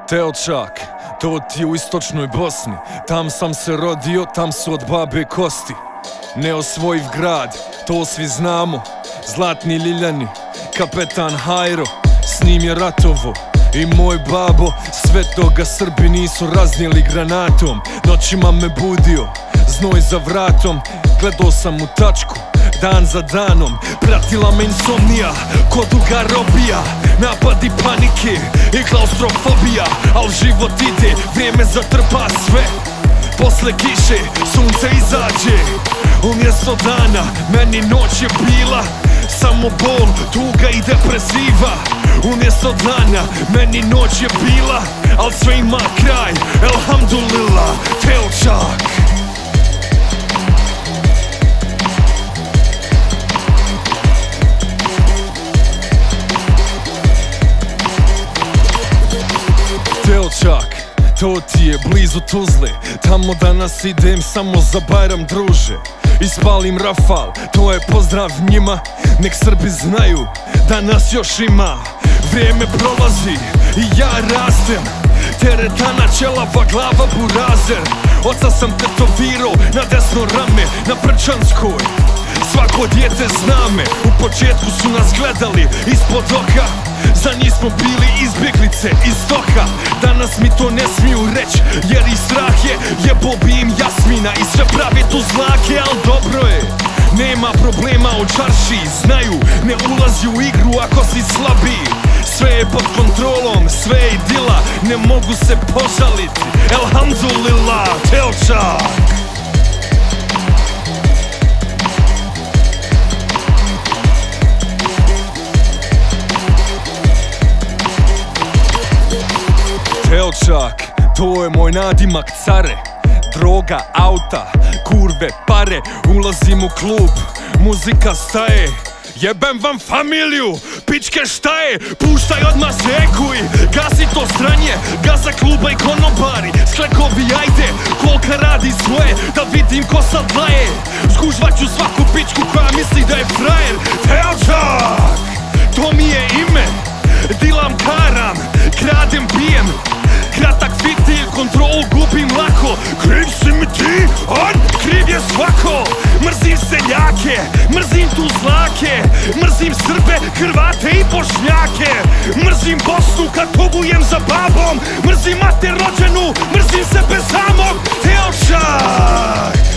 Telčak, to ti je u istočnoj Bosni. Tam sam se rodio, tam su od babe kosti. Neosvojiv grad, to svi znamo. Zlatni Ljiljani, kapetan Hajro, s njim je ratovo i moj babo. Sve toga Srbi nisu raznijeli granatom. Noćima me budio, znoj za vratom. Gledao sam u tačku, dan za danom. Pratila me insomnija, ko duga robija. Napadi panike i klaustrofobija. Al život ide, vrijeme zatrpa sve. Posle kiše, sunce izađe. Umjesto dana, meni noć je bila samo bol, tuga i depresiva. Umjesto dana, meni noć je bila, al sve ima kraj, elhamdulillah, Telčak. Telčak, to ti je blizu Tuzle. Tamo danas idem samo za Bajram, druže. Ispalim Rafal, to je pozdrav njima. Nek Srbi znaju da nas još ima. Vrijeme prolazi i ja rastem. Teretana, ćelava glava, burazer. Oca sam tetovirao na desno rame, na Prčanskoj. Svako dijete zna me, u početku su nas gledali ispod oka. Za njih smo bili izbjeglice iz stoka. Danas mi to ne smiju reć, jer i strah je. Jebo bi im Jasmina i sve pravi tu zlake. Al dobro je, nema problema u čarši. Znaju, ne ulazi u igru ako si slabiji. Sve je pod kontrolom, sve je idila. Ne mogu se požaliti, elhamdulillah, Telčak. Telčak, to je moj nadimak, care. Droga, auta, kurve, pare. Ulazim u klub, muzika staje. Jebem vam familiju, pičke šta je? Puštaj odmah zekuj, gasi to sranje. Gaza kluba i konobari, sklekovi ajde. Kolka radi svoje, da vidim ko sad laje. Skužvaću svaku pičku koja misli da je frajer. Telčak, to mi je ime. Dilam, karam, kradem, pijem. Kratak fitilj, kontrolu gubim lako. Kriv si mi ti, on kriv je svako. Mrzim seljake, mrzim tu zlake. Mrzim Srbe, Hrvate i Bošnjake. Mrzim Bosnu kad tugujem za babom. Mrzim mater rođenu, mrzim sebe samog. Telčak.